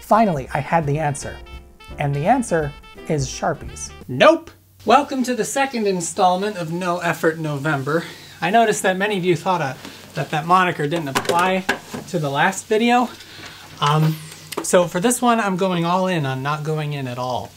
Finally, I had the answer. And the answer is Sharpies. Nope! Welcome to the second installment of No Effort November. I noticed that many of you thought that moniker didn't apply to the last video. So for this one, I'm going all in on not going in at all.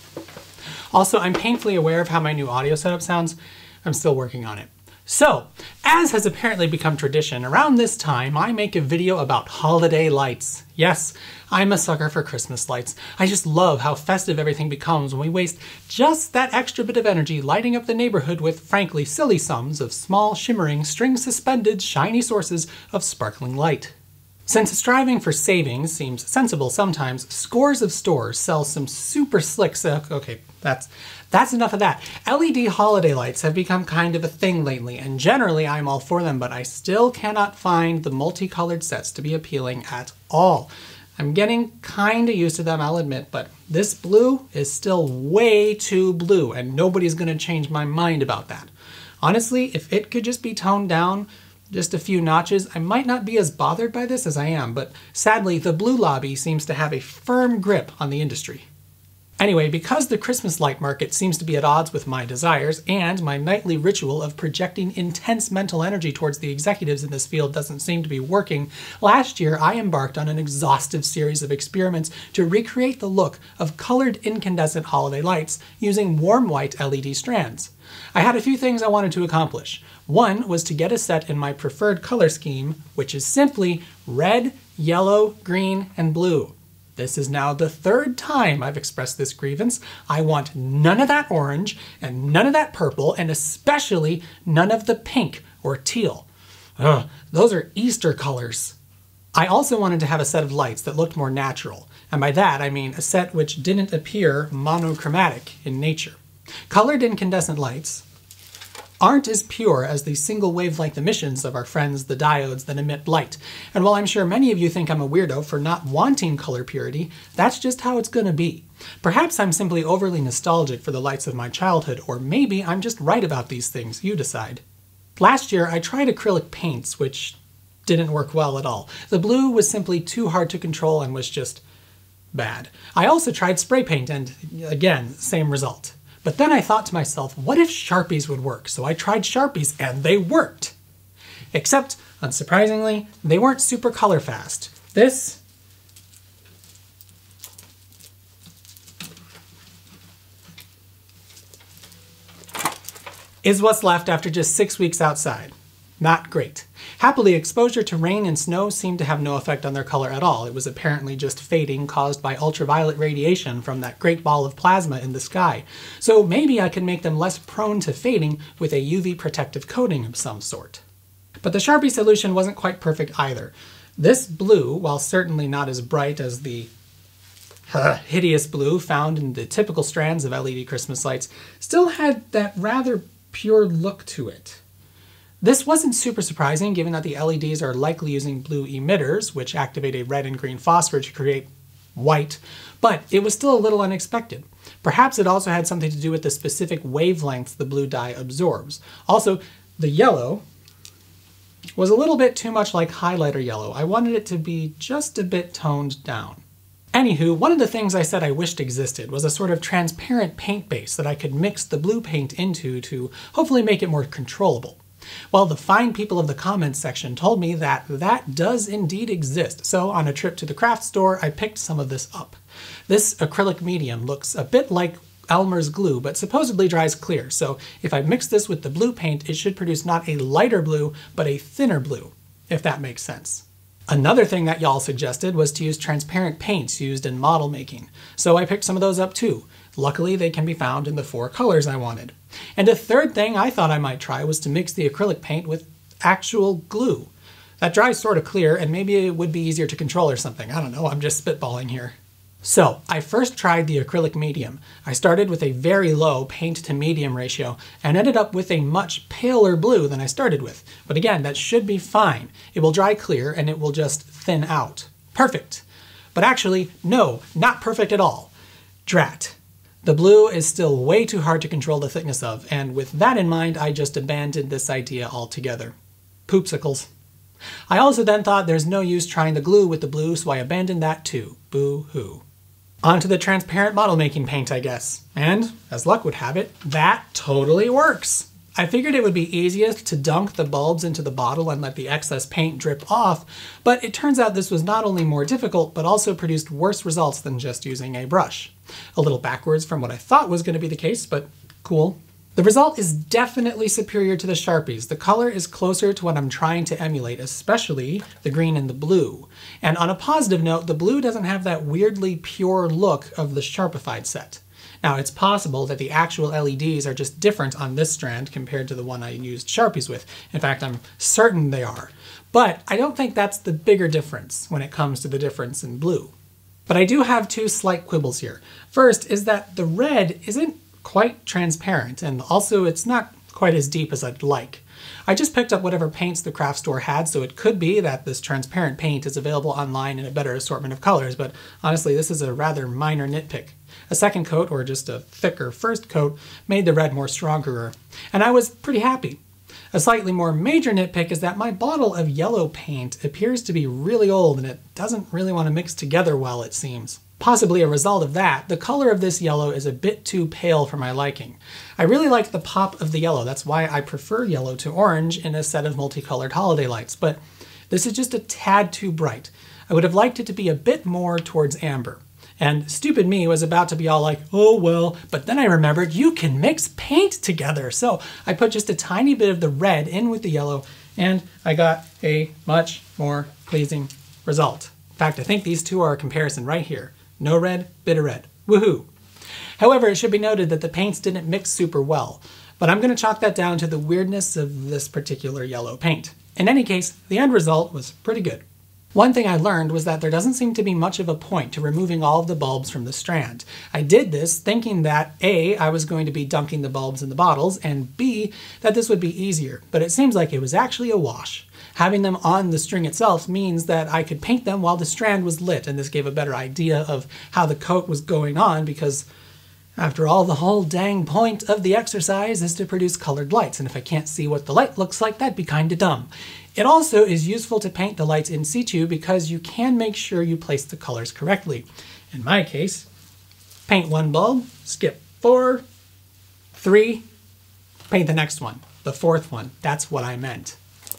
Also, I'm painfully aware of how my new audio setup sounds. I'm still working on it. So, as has apparently become tradition, around this time I make a video about holiday lights. Yes, I'm a sucker for Christmas lights. I just love how festive everything becomes when we waste just that extra bit of energy lighting up the neighborhood with, frankly, silly sums of small, shimmering, string-suspended, shiny sources of sparkling light. Since striving for savings seems sensible sometimes, scores of stores sell some super slick okay, that's enough of that. LED holiday lights have become kind of a thing lately, and generally I'm all for them, but I still cannot find the multicolored sets to be appealing at all. I'm getting kinda used to them, I'll admit, but this blue is still way too blue, and nobody's gonna change my mind about that. Honestly, if it could just be toned down just a few notches, I might not be as bothered by this as I am, but sadly the blue lobby seems to have a firm grip on the industry. Anyway, because the Christmas light market seems to be at odds with my desires, and my nightly ritual of projecting intense mental energy towards the executives in this field doesn't seem to be working, last year I embarked on an exhaustive series of experiments to recreate the look of colored incandescent holiday lights using warm white LED strands. I had a few things I wanted to accomplish. One was to get a set in my preferred color scheme, which is simply red, yellow, green, and blue. This is now the third time I've expressed this grievance. I want none of that orange, and none of that purple, and especially none of the pink or teal. Ugh, those are Easter colors. I also wanted to have a set of lights that looked more natural, and by that I mean a set which didn't appear monochromatic in nature. Colored incandescent lights aren't as pure as the single wavelength emissions of our friends the diodes that emit light. And while I'm sure many of you think I'm a weirdo for not wanting color purity, that's just how it's gonna be. Perhaps I'm simply overly nostalgic for the lights of my childhood, or maybe I'm just right about these things, you decide. Last year I tried acrylic paints, which didn't work well at all. The blue was simply too hard to control and was just bad. I also tried spray paint and, again, same result. But then I thought to myself, what if Sharpies would work? So I tried Sharpies and they worked. Except, unsurprisingly, they weren't super color fast. This is what's left after just 6 weeks outside. Not great. Happily, exposure to rain and snow seemed to have no effect on their color at all. It was apparently just fading caused by ultraviolet radiation from that great ball of plasma in the sky. So maybe I can make them less prone to fading with a UV protective coating of some sort. But the Sharpie solution wasn't quite perfect either. This blue, while certainly not as bright as the hideous blue found in the typical strands of LED Christmas lights, still had that rather pure look to it. This wasn't super surprising given that the LEDs are likely using blue emitters, which activate a red and green phosphor to create white, but it was still a little unexpected. Perhaps it also had something to do with the specific wavelengths the blue dye absorbs. Also, the yellow was a little bit too much like highlighter yellow. I wanted it to be just a bit toned down. Anywho, one of the things I said I wished existed was a sort of transparent paint base that I could mix the blue paint into to hopefully make it more controllable. Well, the fine people of the comments section told me that that does indeed exist, so on a trip to the craft store, I picked some of this up. This acrylic medium looks a bit like Elmer's glue, but supposedly dries clear, so if I mix this with the blue paint, it should produce not a lighter blue, but a thinner blue, if that makes sense. Another thing that y'all suggested was to use transparent paints used in model making, so I picked some of those up too. Luckily, they can be found in the 4 colors I wanted. And a third thing I thought I might try was to mix the acrylic paint with actual glue. That dries sort of clear, and maybe it would be easier to control or something. I don't know, I'm just spitballing here. So, I first tried the acrylic medium. I started with a very low paint to medium ratio and ended up with a much paler blue than I started with. But again, that should be fine. It will dry clear and it will just thin out. Perfect. But actually, no, not perfect at all. Drat. The blue is still way too hard to control the thickness of, and with that in mind, I just abandoned this idea altogether. Poopsicles. I also then thought there's no use trying the glue with the blue, so I abandoned that too. Boo-hoo. Onto the transparent model making paint, I guess. And, as luck would have it, that totally works. I figured it would be easiest to dunk the bulbs into the bottle and let the excess paint drip off, but it turns out this was not only more difficult, but also produced worse results than just using a brush. A little backwards from what I thought was going to be the case, but cool. The result is definitely superior to the Sharpies. The color is closer to what I'm trying to emulate, especially the green and the blue. And on a positive note, the blue doesn't have that weirdly pure look of the Sharpified set. Now, it's possible that the actual LEDs are just different on this strand compared to the one I used Sharpies with. In fact, I'm certain they are. But I don't think that's the bigger difference when it comes to the difference in blue. But I do have two slight quibbles here. First is that the red isn't quite transparent, and also it's not quite as deep as I'd like. I just picked up whatever paints the craft store had, so it could be that this transparent paint is available online in a better assortment of colors, but honestly this is a rather minor nitpick. A second coat, or just a thicker first coat, made the red more stronger, and I was pretty happy. A slightly more major nitpick is that my bottle of yellow paint appears to be really old and it doesn't really want to mix together well, it seems. Possibly a result of that, the color of this yellow is a bit too pale for my liking. I really like the pop of the yellow, that's why I prefer yellow to orange in a set of multicolored holiday lights, but this is just a tad too bright. I would have liked it to be a bit more towards amber. And stupid me was about to be all like, oh well, but then I remembered you can mix paint together. So I put just a tiny bit of the red in with the yellow and I got a much more pleasing result. In fact, I think these two are a comparison right here. No red, bit of red. Woohoo! However, it should be noted that the paints didn't mix super well, but I'm going to chalk that down to the weirdness of this particular yellow paint. In any case, the end result was pretty good. One thing I learned was that there doesn't seem to be much of a point to removing all of the bulbs from the strand. I did this thinking that A, I was going to be dunking the bulbs in the bottles, and B, that this would be easier, but it seems like it was actually a wash. Having them on the string itself means that I could paint them while the strand was lit, and this gave a better idea of how the coat was going on because, after all, the whole dang point of the exercise is to produce colored lights, and if I can't see what the light looks like, that'd be kinda dumb. It also is useful to paint the lights in situ because you can make sure you place the colors correctly. In my case, paint one bulb, skip 4, 3, paint the next one, the fourth one. That's what I meant.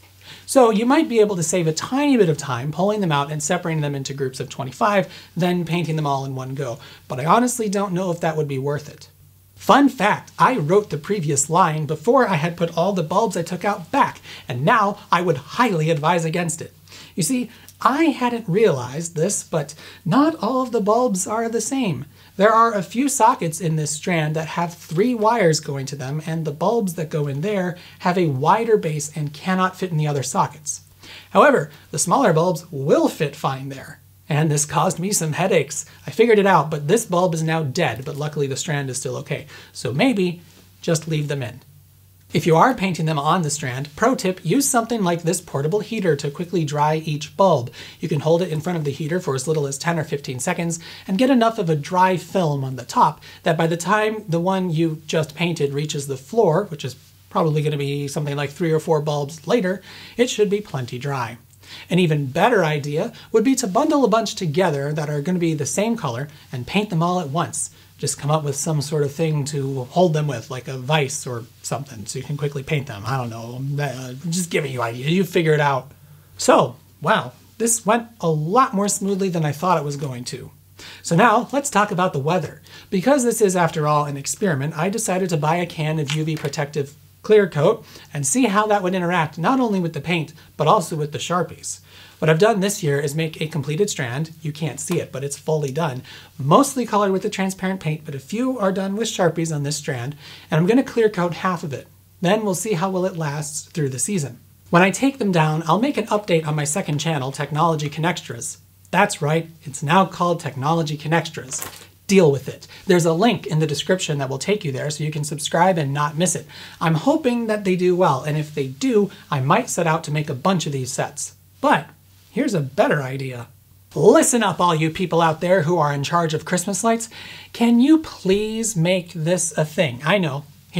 So you might be able to save a tiny bit of time pulling them out and separating them into groups of 25, then painting them all in one go, but I honestly don't know if that would be worth it. Fun fact, I wrote the previous line before I had put all the bulbs I took out back, and now I would highly advise against it. You see, I hadn't realized this, but not all of the bulbs are the same. There are a few sockets in this strand that have 3 wires going to them, and the bulbs that go in there have a wider base and cannot fit in the other sockets. However, the smaller bulbs will fit fine there. And this caused me some headaches. I figured it out, but this bulb is now dead, but luckily the strand is still okay. So maybe just leave them in. If you are painting them on the strand, pro tip, use something like this portable heater to quickly dry each bulb. You can hold it in front of the heater for as little as 10 or 15 seconds and get enough of a dry film on the top that by the time the one you just painted reaches the floor, which is probably going to be something like 3 or 4 bulbs later, it should be plenty dry. An even better idea would be to bundle a bunch together that are going to be the same color and paint them all at once. Just come up with some sort of thing to hold them with, like a vise or something, so you can quickly paint them. I don't know, I'm just giving you ideas, you figure it out. So, wow, this went a lot more smoothly than I thought it was going to. So now, let's talk about the weather. Because this is, after all, an experiment, I decided to buy a can of UV protective clear coat and see how that would interact not only with the paint, but also with the Sharpies. What I've done this year is make a completed strand. You can't see it, but it's fully done. Mostly colored with the transparent paint, but a few are done with Sharpies on this strand, and I'm going to clear coat half of it. Then we'll see how well it lasts through the season. When I take them down, I'll make an update on my second channel, Technology Connextras. That's right, it's now called Technology Connextras. Deal with it. There's a link in the description that will take you there so you can subscribe and not miss it. I'm hoping that they do well, and if they do, I might set out to make a bunch of these sets. But here's a better idea. Listen up, all you people out there who are in charge of Christmas lights. Can you please make this a thing? I know. Here,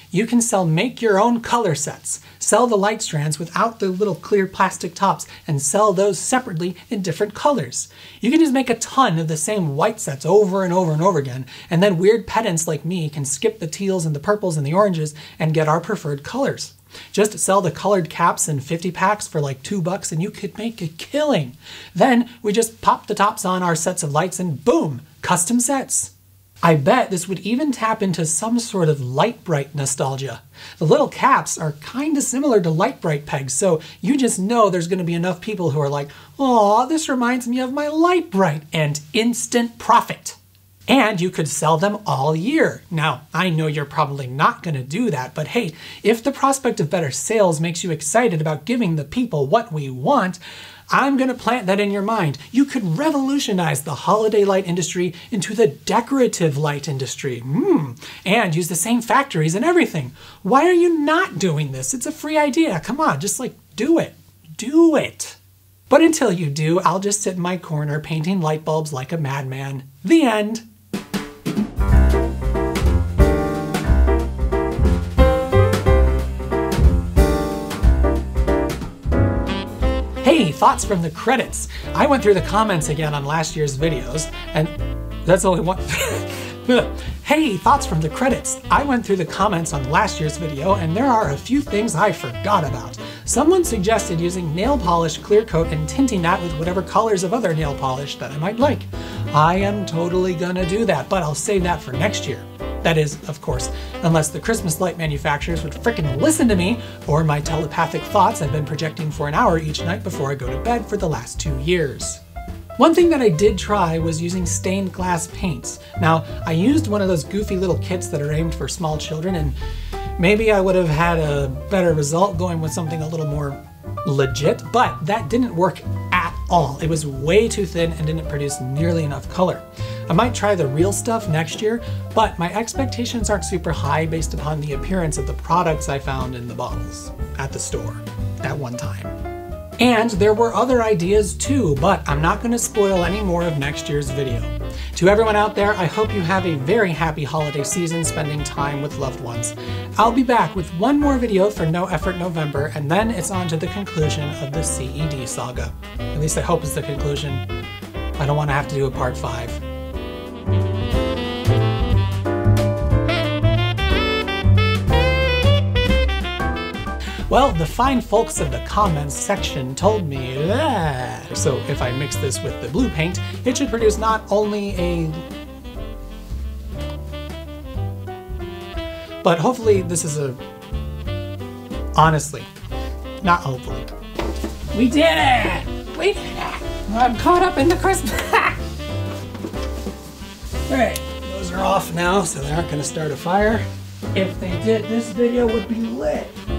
you can sell make-your-own color sets. Sell the light strands without the little clear plastic tops and sell those separately in different colors. You can just make a ton of the same white sets over and over and over again, and then weird pedants like me can skip the teals and the purples and the oranges and get our preferred colors. Just sell the colored caps in 50 packs for like $2 and you could make a killing. Then we just pop the tops on our sets of lights and boom, custom sets. I bet this would even tap into some sort of Lite-Brite nostalgia. The little caps are kinda similar to Lite-Brite pegs, so you just know there's gonna be enough people who are like, "Aw, this reminds me of my Lite-Brite," and instant profit. And you could sell them all year. Now, I know you're probably not gonna do that, but hey, if the prospect of better sales makes you excited about giving the people what we want, I'm gonna plant that in your mind. You could revolutionize the holiday light industry into the decorative light industry. And use the same factories and everything. Why are you not doing this? It's a free idea. Come on, just like do it. Do it. But until you do, I'll just sit in my corner painting light bulbs like a madman. The end. Hey, thoughts from the credits. I went through the comments again on last year's videos, and that's only one. Hey, thoughts from the credits. I went through the comments on last year's video, and there are a few things I forgot about. Someone suggested using nail polish clear coat and tinting that with whatever colors of other nail polish that I might like. I am totally gonna do that, but I'll save that for next year. That is, of course, unless the Christmas light manufacturers would frickin' listen to me, or my telepathic thoughts I've been projecting for an hour each night before I go to bed for the last 2 years. One thing that I did try was using stained glass paints. Now, I used one of those goofy little kits that are aimed for small children, and maybe I would have had a better result going with something a little more legit, but that didn't work at all. It was way too thin and didn't produce nearly enough color. I might try the real stuff next year, but my expectations aren't super high based upon the appearance of the products I found in the bottles at the store at one time. And there were other ideas too, but I'm not going to spoil any more of next year's video. To everyone out there, I hope you have a very happy holiday season spending time with loved ones. I'll be back with one more video for No Effort November, and then it's on to the conclusion of the CED saga. At least I hope it's the conclusion. I don't want to have to do a part 5. Well, the fine folks of the comments section told me that. So if I mix this with the blue paint, it should produce not only a... But hopefully this is a... Honestly, not hopefully. We did it! We did it! I'm caught up in the Christmas... Alright, those are off now, so they aren't going to start a fire. If they did, this video would be lit.